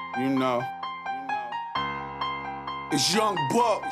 You know, it's Young Buck.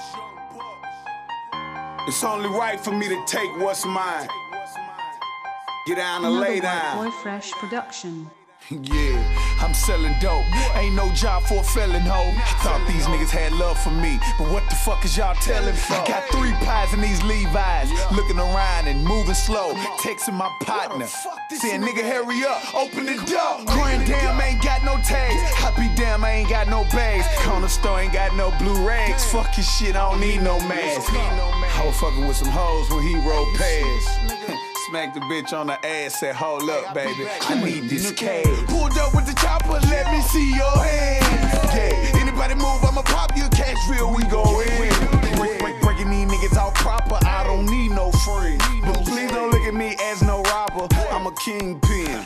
It's only right for me to take what's mine. Get down and lay down. Boy Fresh production. Yeah, I'm selling dope. Ain't no job for a felon, ho. Thought these niggas had love for me, but what the fuck is y'all telling for? Got 3 pies in these Levi's, looking around and moving slow, texting my partner, saying nigga hurry up, open the door. Grand damn ain't got no tags, I be damn I ain't got no bags. Corner store ain't got no blue rags. Fuck your shit, I don't need no mask. I was fucking with some hoes when he rolled past. Smacked the bitch on the ass, said, hold up, baby, I need this cash. Pulled up with the chopper, let me see your hands. Yeah, anybody move, I'ma pop your cash real, we go in. Breaking these niggas out proper, I don't need no friends. But please don't look at me as no robber, I'm a kingpin.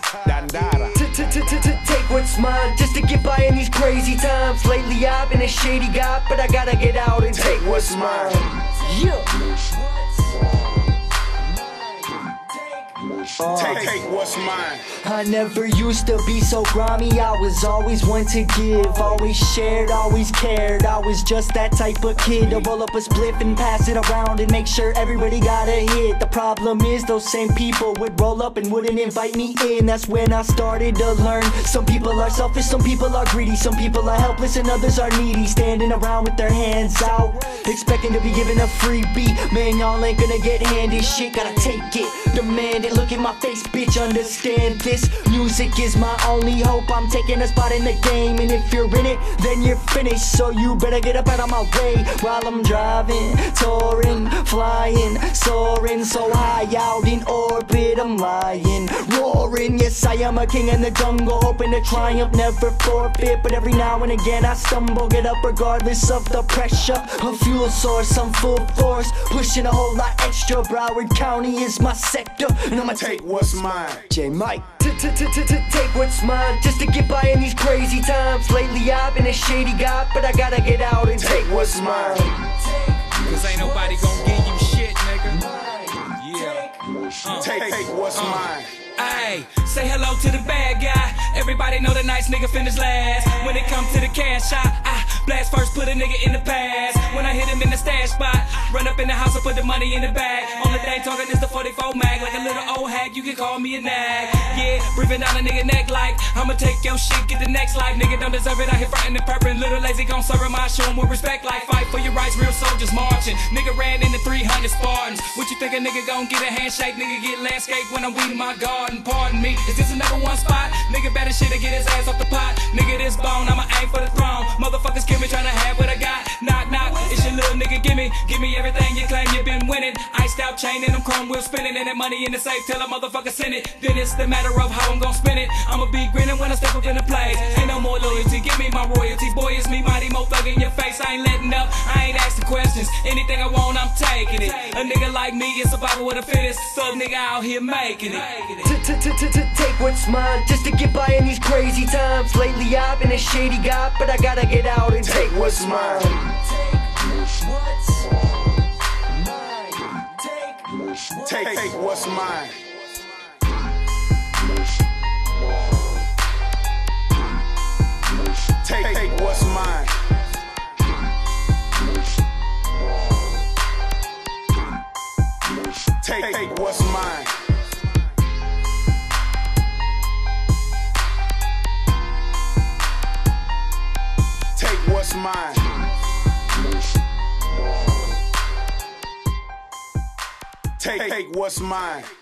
Take what's mine, just to get by in these crazy times. Lately I've been a shady guy, but I gotta get out and take what's mine. Yeah. Take what's mine. I never used to be so grimy. I was always one to give, always shared, always cared. I was just that type of kid to roll up a spliff and pass it around and make sure everybody got a hit. The problem is those same people would roll up and wouldn't invite me in. That's when I started to learn. Some people are selfish, some people are greedy, some people are helpless and others are needy. Standing around with their hands out, expecting to be given a freebie. Man, y'all ain't gonna get handed shit, gotta take it, demand it. Look at my face, bitch, understand this. Music is my only hope, I'm taking a spot in the game. And if you're in it, then you're finished. So you better get up out of my way while I'm driving, touring, flying, soaring so high out in orbit. I'm lying, roaring. Yes, I am a king in the jungle, hoping to triumph, never forfeit. But every now and again I stumble, get up regardless of the pressure. A fuel source, I'm full force, pushing a whole lot extra. Broward County is my sector, and I'ma take what's mine. J Mike. Take what's mine, just to get by in these crazy times. Lately I've been a shady guy, but I gotta get out and take what's mine. Cause ain't nobody gon' give you shit, nigga. Yeah. Take what's mine. Ayy, say hello to the bad guy. Everybody know the nice nigga finish last. When it comes to the cash, I blast first, put a nigga in the past. When I hit him in the stash spot, run up in the house and put the money in the bag. Only thing talking is the 44 mag. Like a little old hag, you can call me a nag. Yeah, breathing down a nigga neck like I'ma take your shit, get the next life. Nigga don't deserve it, I hit frontin' and purpin'. Little lazy gon' serve him, I show him with respect. Like fight for your rights, real soldiers marching. Nigga ran into 300 Spartans. What you think a nigga gon' get a handshake? Nigga get landscape when I'm weeding my garden. Pardon me, is this another one spot? Nigga better shit to get his ass off the pot. Nigga this bone, I'ma aim for the throne. Motherfuckers kill me tryna have what I got. Knock knock, it's your little nigga, give me everything you claim you been winning. Iced out chain and them chrome wheels spinning, and that money in the safe till a motherfucker send it. Then it's the matter of how I'm gon' spend it. I'ma be grinning when I step up in the place. Ain't no more loyalty, give me my royalties. Boy, it's me, mighty mo thug in your face. I ain't letting up, I ain't asking questions. Anything I want, I'm taking it. A nigga like me is survival with the fittest. Thug nigga out here making it. Take what's mine, just to get by in these crazy times. Lately I've been a shady guy, but I gotta get out and take what's mine. Take what's mine. Take what's mine. Take what's mine. Take what's mine. Take what's mine.